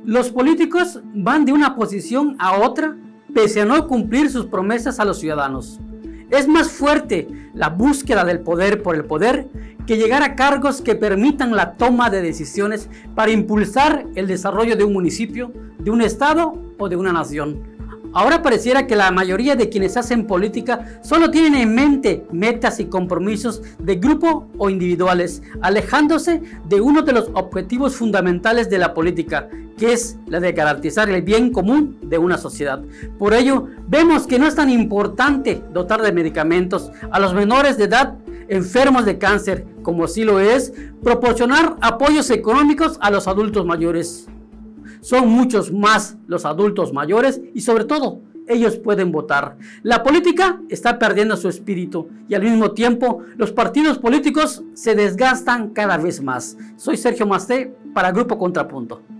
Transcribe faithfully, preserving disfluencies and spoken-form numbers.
Los políticos van de una posición a otra pese a no cumplir sus promesas a los ciudadanos. Es más fuerte la búsqueda del poder por el poder que llegar a cargos que permitan la toma de decisiones para impulsar el desarrollo de un municipio, de un estado o de una nación. Ahora pareciera que la mayoría de quienes hacen política solo tienen en mente metas y compromisos de grupo o individuales, alejándose de uno de los objetivos fundamentales de la política, que es la de garantizar el bien común de una sociedad. Por ello, vemos que no es tan importante dotar de medicamentos a los menores de edad enfermos de cáncer, como sí lo es proporcionar apoyos económicos a los adultos mayores. Son muchos más los adultos mayores y sobre todo ellos pueden votar. La política está perdiendo su espíritu y al mismo tiempo los partidos políticos se desgastan cada vez más. Soy Sergio Masté para Grupo Contrapunto.